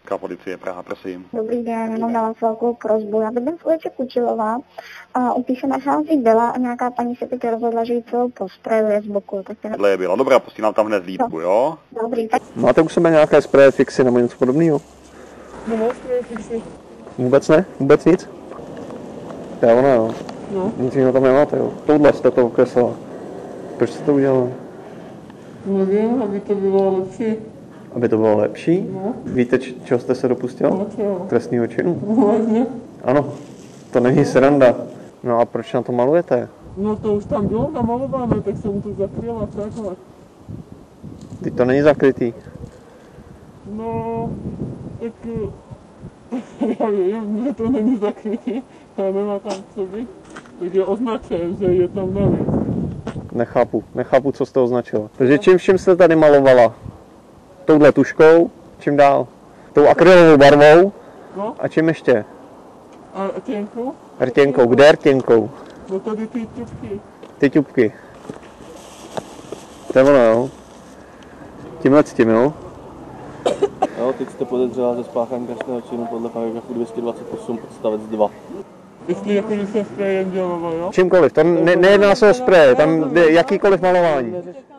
Policie Praha, prosím. Dobrý den, mám na vás velkou prosbu. Já bydlím v ulici Kučilová a u té se nachází byla a nějaká paní se teď rozhodla, že ji celou posprejuje z boku. Tohle je byla. Dobrá, posílám tam hned lípku, jo? Dobrý, tak. Máte u sebe nějaké spreje fixy nebo něco podobného? No, spreje fixy. Vůbec ne? Vůbec nic? To je ono, jo. No. Nic jiného tam nemáte, jo. Touhle jste to okreslila. Proč jste to udělala? Nevím, aby to bylo lepší. Aby to bylo lepší? No. Víte, čeho jste se dopustil? No, čeho? Trestného činu? Vlastně. Ano, to není sranda. No a proč na to malujete? No to už tam bylo namalované, tak jsem to zakryla takhle. Teď to není zakrytý. No, tak já vím, že to není zakrytý, ale nemá tam co být. Tak je označen, že je tam navíc. Nechápu, co jste označila. Takže čím jste tady malovala? Touhle tuškou, čím dál? Tou akrylovou barvou? No. A čím ještě? A rtěnkou? Rtěnkou, kde rtěnkou? No tady ty ťupky. Ty ťupky. To je ono, jo? Tímhle s tím, jo? Jo, teď jste podezřela ze spáchání trestného činu podle paragrafu 228 odstavec 2. Jestli jako se sprejem dělalo, jo? Čímkoliv, to nejedná se o spreje, tam jakýkoliv malování.